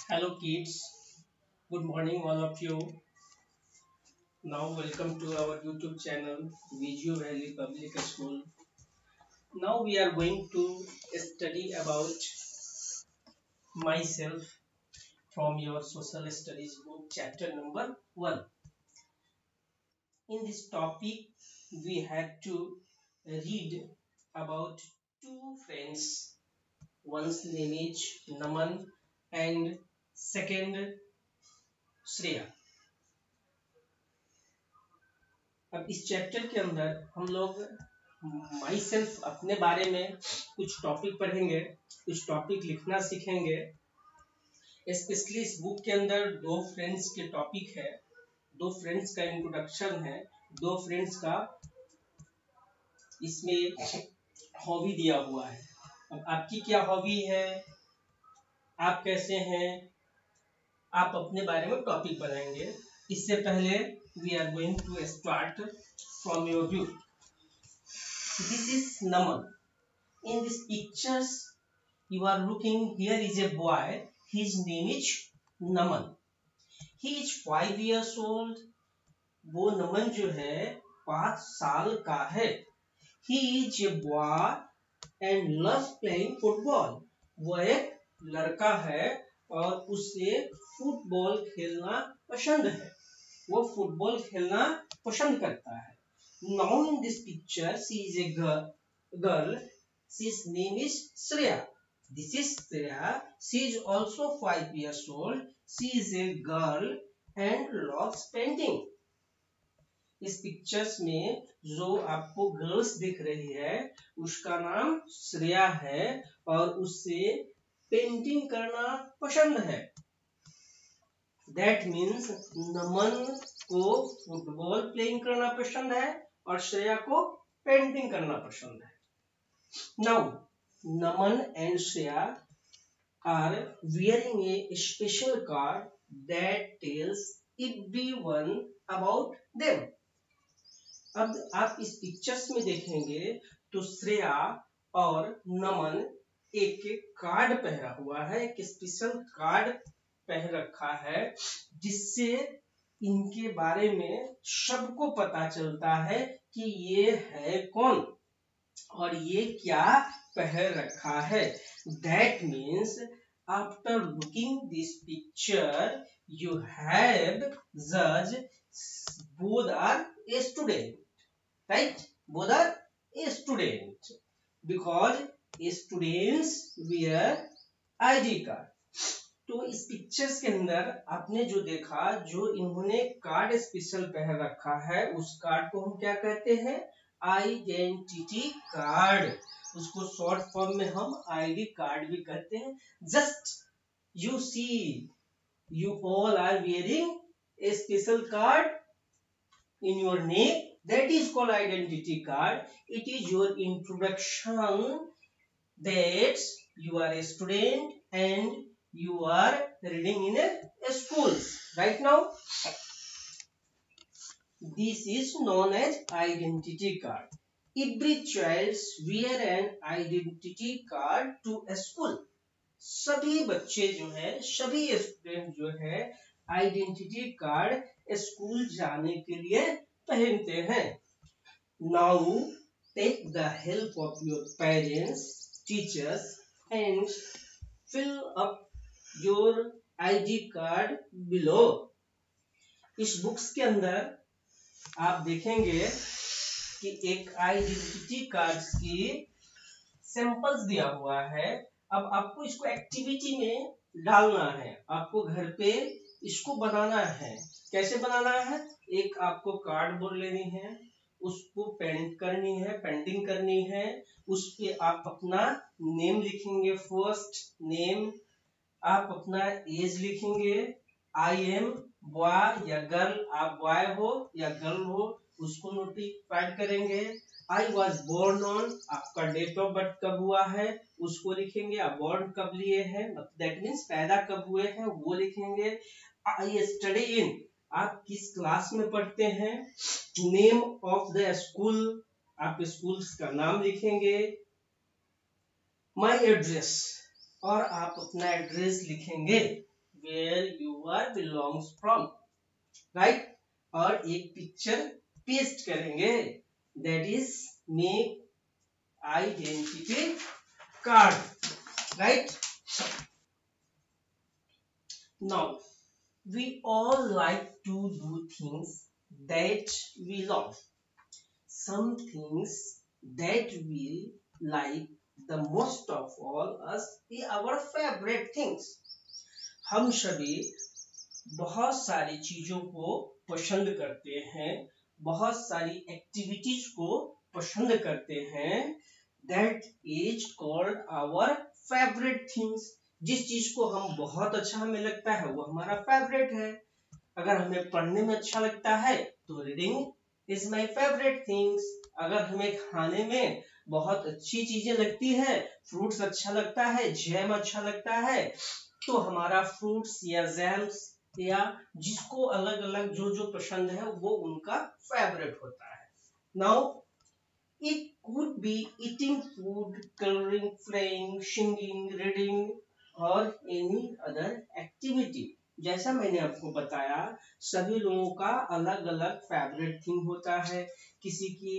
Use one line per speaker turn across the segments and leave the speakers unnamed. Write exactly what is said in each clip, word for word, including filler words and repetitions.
Hello kids, good morning all of you. Now welcome to our YouTube channel Visual Valley Public School. Now we are going to study about myself from your social studies book chapter number one. In this topic we had to read about two friends. One's name is Naman and second Shreya. अब इस chapter के अंदर हम लोग my self अपने बारे में कुछ टॉपिक पढ़ेंगे, कुछ टॉपिक लिखना सीखेंगे। स्पेशली इस बुक के अंदर दो फ्रेंड्स के टॉपिक है, दो फ्रेंड्स का इंट्रोडक्शन है, दो फ्रेंड्स का इसमें हॉबी दिया हुआ है। अब आपकी क्या हॉबी है, आप कैसे हैं, आप अपने बारे में टॉपिक बनाएंगे। इससे पहले we are going to start from your view. This is Naman. In these pictures you are looking, here is a boy, his name is Naman. He is five years old. वो नमन जो है पाँच साल का है। He is a boy and loves playing football. वो एक लड़का है और उसे फुटबॉल खेलना पसंद है, वो फुटबॉल खेलना पसंद करता है। Now in this picture she is a girl, girl. She's name is Shreya. This is Shreya. She is also five years old. She is a girl and loves painting. इस pictures में जो आपको girls दिख रही है उसका नाम श्रेया है और उसे पेंटिंग करना पसंद है। That means नमन को फुटबॉल प्लेइंग करना पसंद है और श्रेया को पेंटिंग करना पसंद है। Now Naman and Shreya are wearing a special card that tells everyone about them. अब आप इस पिक्चर्स में देखेंगे तो श्रेया और नमन एक कार्ड पहना हुआ है, एक स्पेशल कार्ड पहन रखा है जिससे इनके बारे में सबको पता चलता है कि ये है कौन और ये क्या पहन रखा है। That means after looking this picture you have judged both are a student, right? Both are a student because students wear I D card. तो इस पिक्चर्स के अंदर आपने जो देखा, जो इन्होंने कार्ड स्पेशल पहन रखा है उस कार्ड को हम क्या कहते हैं, आइडेंटिटी कार्ड। उसको शॉर्ट फॉर्म में हम आईडी कार्ड भी कहते हैं। Just you see you all are wearing a special card in your neck, that is called identity card. It is your introduction that you are a student and you are reading in a, a schools right now. This is known as identity card. Every child wear an identity card to a school. सभी बच्चे जो है, सभी student जो है identity card school जाने के लिए पहनते हैं। Now take the help of your parents, teachers and fill up your I D card below. इस बुक्स के अंदर आप देखेंगे कि एक आइडेंटिटी कार्ड की सैंपल्स दिया हुआ है। अब आपको इसको एक्टिविटी में डालना है, आपको घर पे इसको बनाना है। कैसे बनाना है, एक आपको कार्ड बोर्ड लेनी है, उसको पेंट करनी है, पेंटिंग करनी है, उस पे आप अपना नेम लिखेंगे, फर्स्ट नेम, आप अपना एज लिखेंगे, आई एम बॉय या गर्ल, आप बॉय हो या गर्ल हो उसको नोटिफाइड करेंगे। आई वॉज बोर्न ऑन, आपका डेट ऑफ बर्थ कब हुआ है उसको लिखेंगे, आप बोर्न कब लिए हैं, दैट मीन्स पैदा कब हुए हैं वो लिखेंगे। आई स्टडी इन, आप किस क्लास में पढ़ते हैं। नेम ऑफ द स्कूल, आप स्कूल का नाम लिखेंगे। माई एड्रेस, और आप अपना एड्रेस लिखेंगे। where you are belongs from, right? और एक पिक्चर पेस्ट करेंगे, that is make identity card, right? Now we all like to do things that we love. Some things that we like the most of all us is our favorite things. हम सभी बहुत सारी चीजों को पसंद करते हैं, बहुत सारी एक्टिविटीज को पसंद करते हैं, that is called our favorite things. जिस चीज को हम बहुत अच्छा हमें लगता है वो हमारा फेवरेट है. अगर हमें पढ़ने में अच्छा लगता है तो reading is my favourite things. अगर हमें खाने में बहुत अच्छी चीजें लगती है, फ्रूट्स अच्छा लगता है, जैम अच्छा लगता है, तो हमारा फ्रूट्स या जैम्स या जिसको अलग अलग जो जो पसंद है वो उनका फेवरेट होता है. Now it could be eating food, colouring, playing, singing, reading और एनी अदर एक्टिविटी. जैसा मैंने आपको बताया सभी लोगों का अलग अलग फेवरेट थिंग होता है. किसी की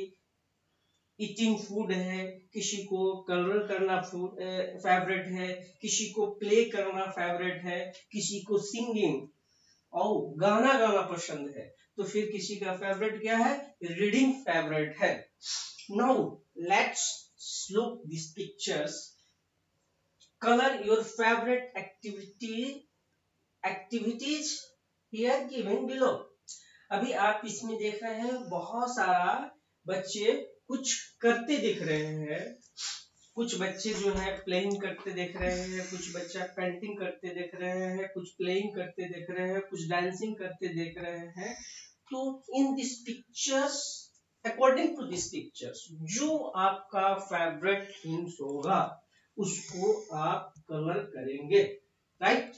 ईटिंग फूड है, किसी को कलर करना फेवरेट है, किसी को प्ले करना फेवरेट है, किसी को सिंगिंग और गाना गाना पसंद है, तो फिर किसी का फेवरेट क्या है? रीडिंग फेवरेट है. Now let's look this pictures. Color your favorite activity activities here given below. अभी आप इसमें देख रहे हैं बहुत सारा बच्चे कुछ करते दिख रहे हैं. कुछ बच्चे जो है प्लेइंग करते दिख रहे हैं, कुछ बच्चा पेंटिंग करते दिख रहे हैं, कुछ प्लेइंग करते दिख रहे हैं, कुछ डांसिंग करते दिख रहे हैं. तो in this pictures, according to this pictures, जो आपका फेवरेट थिंग्स होगा उसको आप कलर करेंगे, राइट?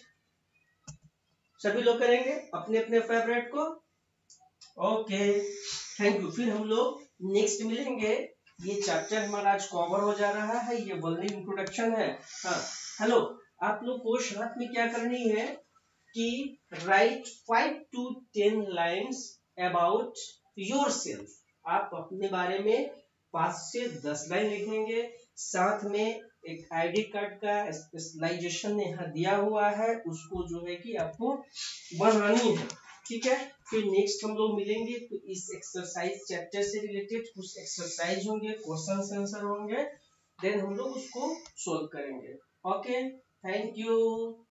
सभी लोग करेंगे अपने अपने फेवरेट को. Okay, thank you. फिर हम लोग नेक्स्ट मिलेंगे. ये चैप्टर हमारा आज कवर हो जा रहा है. ये वर्निंग इंट्रोडक्शन है. हाँ, हेलो. आप लोग को साथ में क्या करनी है कि write five to ten lines about yourself. आप अपने बारे में पांच से दस लाइन लिखेंगे. साथ में एक आईडी कार्ड का स्पेशलाइजेशन यहाँ दिया हुआ है, उसको जो है कि आपको बनानी है. ठीक है. फिर नेक्स्ट हम लोग मिलेंगे तो इस एक्सरसाइज चैप्टर से रिलेटेड कुछ एक्सरसाइज होंगे, क्वेश्चन आंसर होंगे, देन हम लोग उसको सोल्व करेंगे. Okay, thank you.